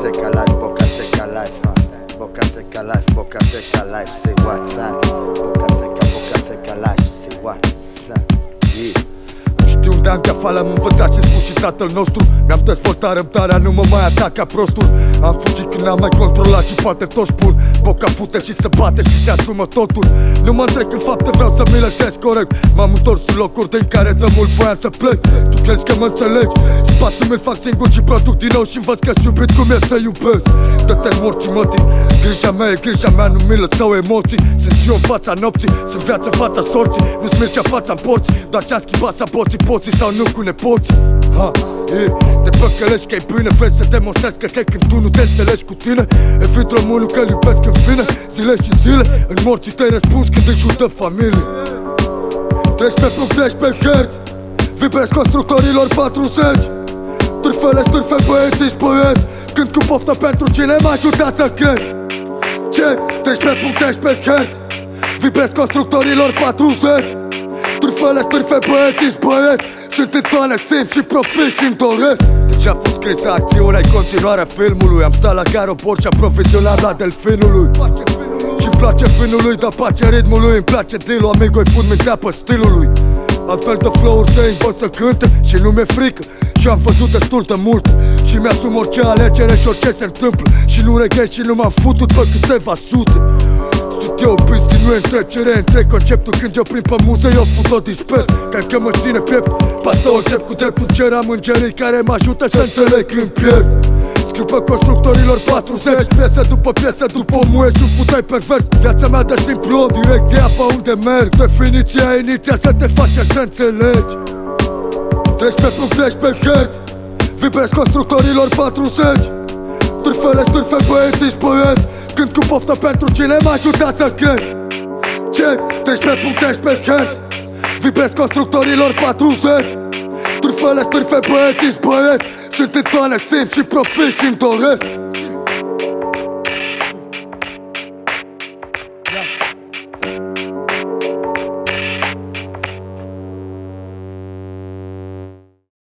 Seca life, Boca Seca life, Boca Seca life, Boca Seca life, say what's up? Boca Seca life, say what's up? Yeah. Știu de ani afară am învățat și spus și tatăl nostru. Mi-am dezvoltat răbdarea, nu mă mai atac ca prostul. Am fugit când n-am mai controlat și poate tot spun. Boca fute și se bate și asumă totul. Nu mă întrec în fapte, vreau să mi le test corect. M-am întors în locuri din care de mult voiam să plec. Tu crezi că mă înțelegi? Spațiul mi-l fac singur și produc din nou și învăț că-s iubit cum e să iubesc. Dă-te-n morții mătii, grija mea e grija mea, nu milă sau emoții. Sunt eu în fața nopții, sunt viața în fața sorții. Nu-ți mergea fața în porții, doar ce-am schimbat să poții sau nu cu nepoții. Te păcălești că e bine, vrei să demonstrezi că cei când tu nu te înțelegi cu tine. Evit românul că-l iubesc în fine, zile și zile, în morții tăi răspunzi când își udă familie. 13.13 Hz, vibrez constructorilor 40. Stârfe băieți-și băieți, când cu poftă pentru cine m-a ajutat să cred. Ce? 13.13 Hz, vibrez constructorilor 40. Stârfe băieți-și băieți, sunt în toane, simt și profit și-mi doresc. Deci a fost scrisă acțiunea, e continuarea filmului. Am stat la Garo Borcea, profesional la Delfinului. Și-mi place finului, dar place ritmului. Îmi place deal-ul, amigo-i fut mintea pe stilului. Altfel de flow-uri se învăț să cânte și nu mi-e frică. Și am văzut destul de mult și mi-asum orice alegere și orice se întâmplă. Și nu regret și nu m-am futut pe câteva sute. Studio Beastie nu e întrecere, întreg conceptul. Când eu prind pe muze, eu fut-o disper. Cred că mă ține piept, pastă o încep cu dreptul cer. Am îngerii care mă ajută să înțeleg când pierd. Scriu pe constructorilor 40, piesă după piesă, după omul ești un futai pervers. Viața mea de simplu om, direcția pe unde merg. Definiția iniția să te face să înțelegi. 13.13 Hz, vibrez constructorilor 40. Stârfe băieți-și băieți, când cu poftă pentru cine m-a ajutat să cred. Ce? 13.13 Hz, vibrez constructorilor 40. Stârfe băieți-și băieți, sunt în toane, simt și profit și-mi doresc.